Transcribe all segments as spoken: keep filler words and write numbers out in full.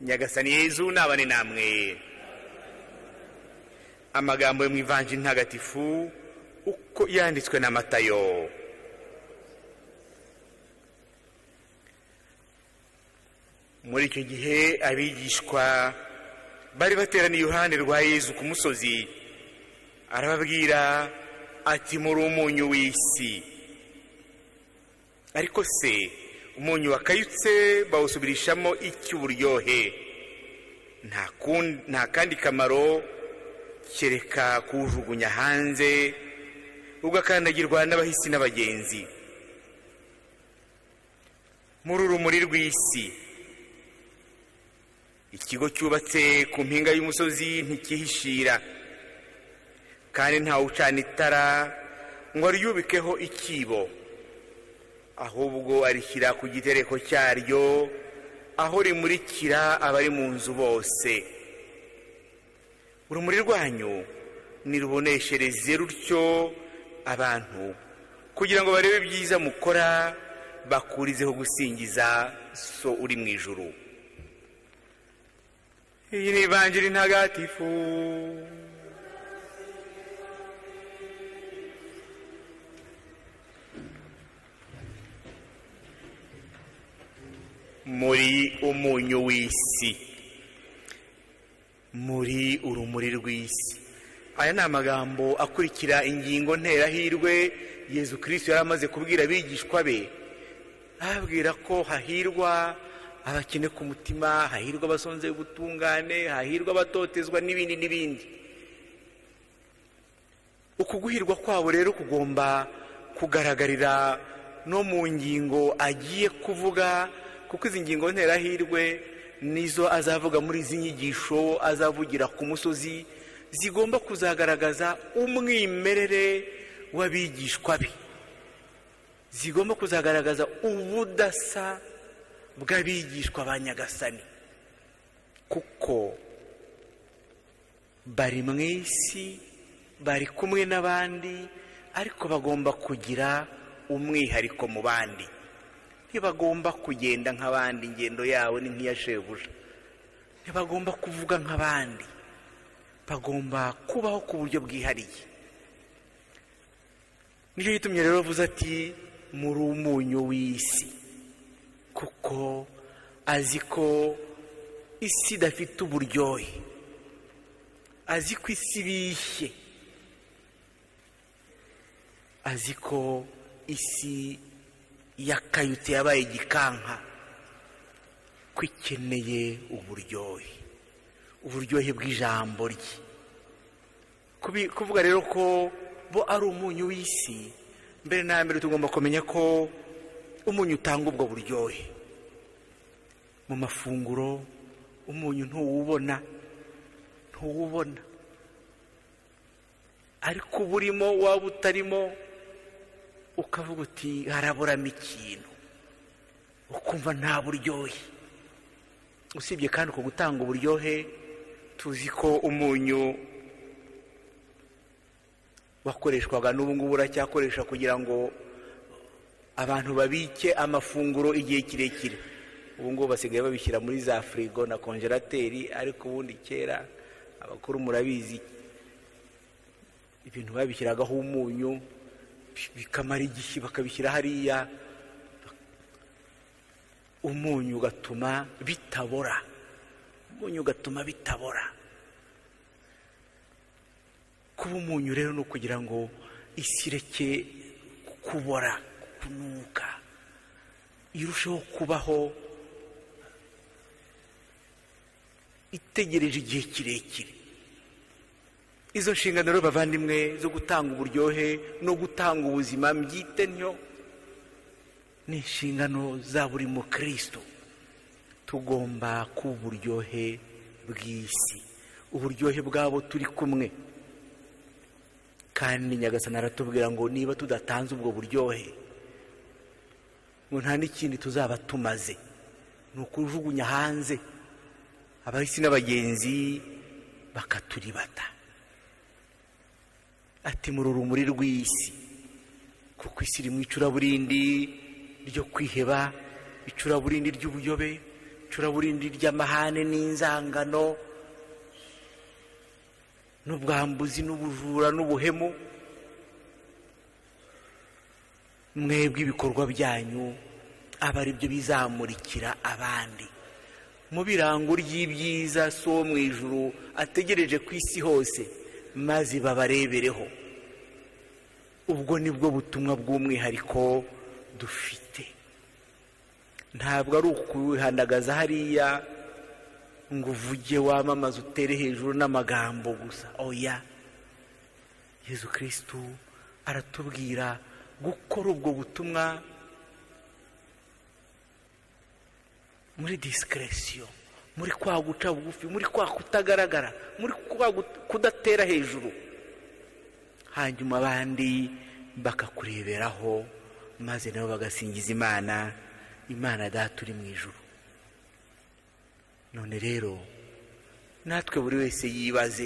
Nyagasani Yezu nabane namwe. Amagambo yo mu Ivanjili ntagatifu uko yanditswe na Matayo. Muri icyo gihe abigishwa bari bateraniye iruhande rwa Yezu ku musozi, arababwira ati muri umunyu w'isi. Ariko se umunyu wakayutse bawusubirishamo iki uburyohe? Nta kandi kamaro kereka kuwujugunya hanze ugakandagirwa n'abahisi n'abagenzi. Muri urumuri rw'isi, ikigo cyubatse ku mpinga y'umusozi ntikihishira, kandi ntawe ucana itara ngo aryubikeho ikibo, ahubwo arishyira ku gitereko cyaryo, aho rimurikira abari mu nzu bose. Urumuri rwanyu niruboneshereze rutyo abantu, kugira ngo barebe ibyiza mukora, bakurizeho gusingiza So uri mu ijuru. Iyi ni Ivanjili ntagatifu. Muri umunyu w'isi, muri urumuri rw'isi. Aya ni amagambo akurikira ingingo nterahirwe Yezu Kristo yari amaze kubwira abigishwa be, ababwira ko hahirwa abakene ku mutima, hahirwa abasonze ubutungane, hahirwa abatotezwa n'ibindi n'ibindi. Uku guhirwa kwabo rero kugomba kugaragarira no mu ngingo agiye kuvuga, kuko izi ngingo nterahirwe nizo azavuga muri izi nyigisho azavugira ku musozi, zigomba kuzagaragaza umwimerere w'abigishwa be, zigomba kuzagaragaza ubudasa bw'abigishwa ba Nyagasani, kuko bari mu isi, bari kumwe n'abandi, ariko bagomba kugira umwihariko mu bandi. Ntibagomba kugenda nk'abandi, ingendo yawe ni nk'iya shebuja. Ntibagomba kuvuga nk'abandi, bagomba kubaho ku buryo bwihariye. Nicyo gitumye rero avuze ati muri umunyu w'isi, kuko azi ko isi idafite uburyohe, azi ko isi bishye, azi ko isi yakayutse yabaye igikanka, ko ikeneye uburyohe, uburyohe bw'ijambo rye. Kuvuga rero ko bo ari umunyu w'isi, mbere na mbere tugomba kumenya ko umunyu utanga ubwo buryohe. Mu mafunguro umunyu ntuwubona, ntuwubona, ariko uburimo waba utarimo ukavuga uti haraburamo ikintu, ukumva nta buryohe. Usibye kandi uko gutanga uburyohe, tuzi ko umunyu wakoreshwaga n'ubu ngubu uracyakoresha kugira ngo abantu babike amafunguro igihe kirekire. Ubu ngubu basigaye babishyira muri za firigo na konjerateri, ariko ubundi kera abakuru murabizi ibintu babishyiragaho umunyu bikamara igihe, bakabishyira hariya, umunyu ugatuma bitabora, umunyu ugatuma bitabora. Kuba umunyu rero ni ukugira ngo isi ireke kubora, kunuka, irusheho kubaho itegereje igihe kirekire. Izo nshingano rero bavandimwe zo gutanga uburyohe no gutanga ubuzima, mbyite ntyo, ni inshingano za buri mukristo. Tugomba kuba uburyohe bw'isi, uburyohe bwabo turi kumwe. Kandi Nyagasani aratubwira ngo niba tudatanze ubwo buryohe, ngo nta n'ikindi tuzaba tumaze, ni ukujugunya hanze abahisi n'abagenzi bakaturibata. Ati muri urumuri rw'isi, kuko isi iri mu icuraburindi ryo kwiheba, icuraburindi ry'ubuyobe, icuraburindi ry'amahane n'inzangano n'ubwambuzi n'ubujura n'ubuhemu, mwebwe ibikorwa byanyu aba ari byo bizamurikira abandi mu birango ry'ibyiza so mu ijuru ategereje ku isi hose, maze babarebereho. Ubwo nibwo butumwa bw'umwihariko dufite. Ntabwo ari ukuhandagaza hariya ngo uvuge wamamaza utere hejuru n'amagambo gusa. Oya, Yezu Kristu aratubwira gukora ubwo butumwa muri discretion, muri kwa guca bugufi, muri kwa kutagaragara, muri kwa kudatera hejuru, hanyuma abandi bakakureberaho, maze nabo bagasingiza Imana, Imana Data uri mu ijuru. None rero natwe buri wese yibaze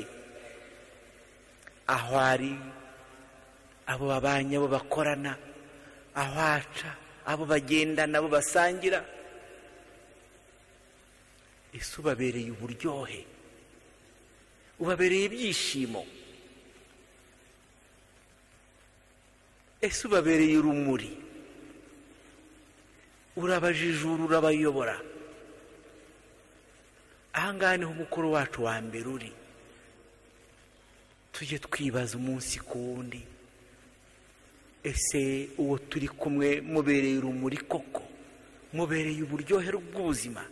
aho ari, abo babanye, abo bakorana, aho aca, abo bagendana, abo basangira, ese ubabereye uburyohe, ubabereye ibyishimo, ese ubabereye urumuri, urabajijura, urabayobora. Ahangaha niho umukoro wacu wa mbere uri. Tujye twibaza umunsi ku wundi, ese uwo turi kumwe mubereye urumuri koko, mubereye uburyohe bw'ubuzima?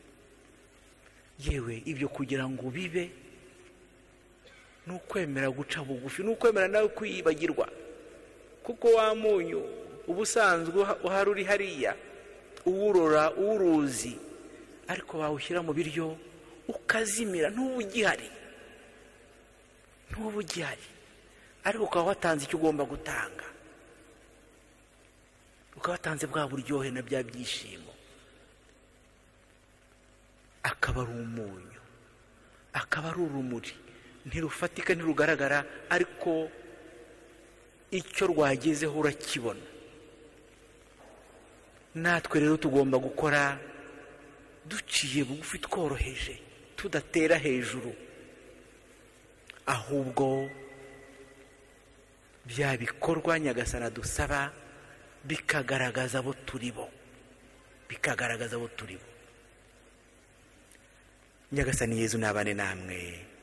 Yewe ibyo kugira ngo bibe n'ukwemera guca bugufi, n'ukwemera nawe kwiyibagirwa, kuko wa munyu ubusanzwe uhari uri hariya, uwurora uruzi, ariko bawushyira mu biryo ukazimira, ntuba ugihari, ntuba ugihari, ariko ukaba watanze icyo ugomba gutanga, ukaba watanze bwa buryohe na bya byishimo. Akaba ari umunyu, akaba ari urumuri, ntirufatika ntirugaragara, ariko icyo rwagezeho urakibona. Natwe rero tugomba gukora duciye bugufi, tworoheje, tudatera hejuru, ahubwo bya bikorwa Nyagasani dusaba bikagaragaza abo turi bo, bikagaragaza abo turi bo. Nyagasani Yezu nabane namwe.